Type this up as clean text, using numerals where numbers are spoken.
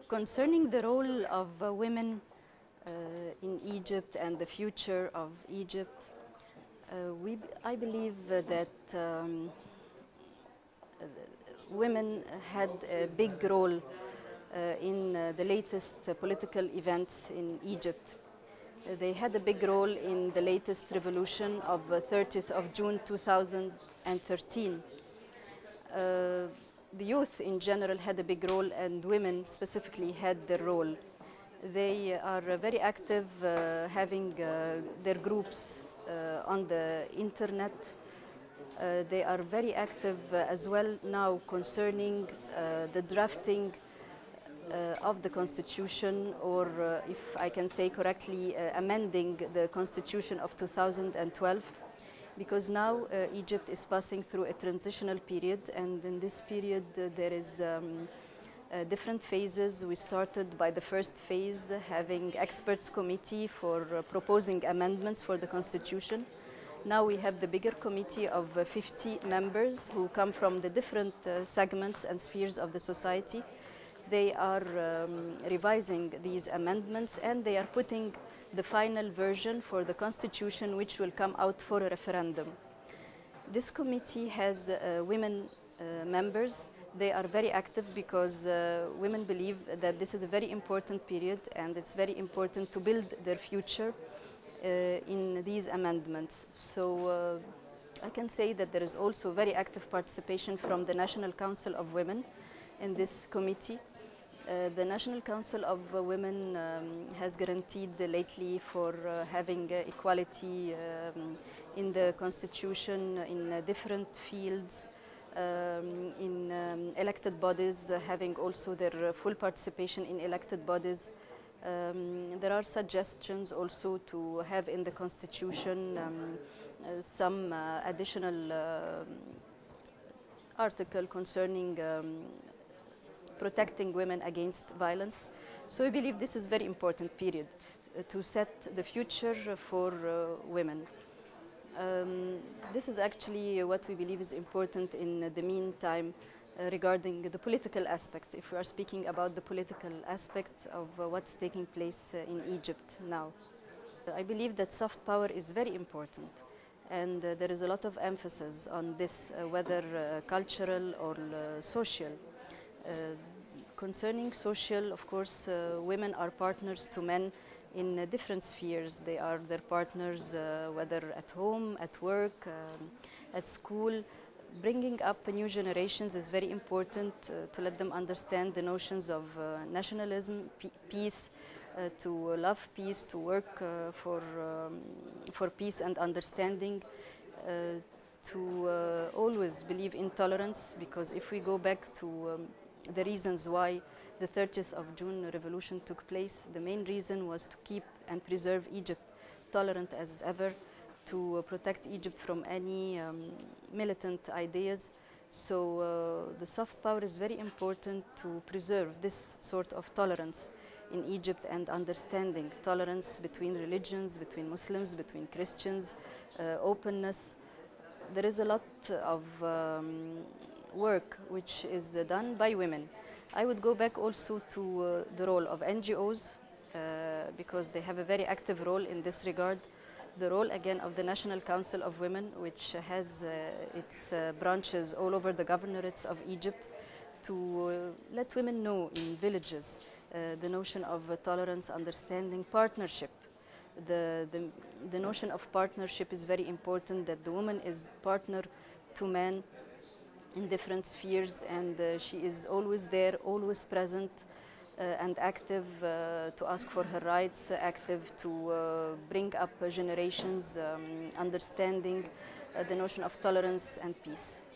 Concerning the role of women in Egypt and the future of Egypt, I believe that women had a big role in the latest political events in Egypt. They had a big role in the latest revolution of 30th of June 2013. The youth in general had a big role, and women specifically had their role. They are very active, having their groups on the internet. They are very active as well now concerning the drafting of the constitution, or if I can say correctly, amending the constitution of 2012. Because now Egypt is passing through a transitional period, and in this period there is different phases. We started by the first phase, having experts committee for proposing amendments for the constitution. Now we have the bigger committee of 50 members who come from the different segments and spheres of the society. They are revising these amendments, and they are putting the final version for the constitution, which will come out for a referendum. This committee has women members. They are very active because women believe that this is a very important period, and it's very important to build their future in these amendments. So I can say that there is also very active participation from the National Council of Women in this committee. The National Council of Women has guaranteed lately for having equality in the constitution in different fields, in elected bodies, having also their full participation in elected bodies. There are suggestions also to have in the constitution some additional article concerning protecting women against violence. So we believe this is a very important period to set the future for women. This is actually what we believe is important in the meantime regarding the political aspect, if we are speaking about the political aspect of what's taking place in Egypt now. I believe that soft power is very important, and there is a lot of emphasis on this, whether cultural or social. Concerning social, of course, women are partners to men in different spheres. They are their partners, whether at home, at work, at school. Bringing up new generations is very important to let them understand the notions of nationalism, peace, to love peace, to work for peace and understanding, to always believe in tolerance, because if we go back to the reasons why the 30th of June revolution took place, the main reason was to keep and preserve Egypt tolerant as ever, to protect Egypt from any militant ideas. So the soft power is very important to preserve this sort of tolerance in Egypt, and understanding tolerance between religions, between Muslims, between Christians, openness. There is a lot of work which is done by women. I would go back also to the role of NGOs, because they have a very active role in this regard. The role again of the National Council of Women, which has its branches all over the governorates of Egypt, to let women know in villages the notion of tolerance, understanding, partnership. The notion of partnership is very important, that the woman is partner to man in different spheres, and she is always there, always present, and active to ask for her rights, active to bring up generations, understanding the notion of tolerance and peace.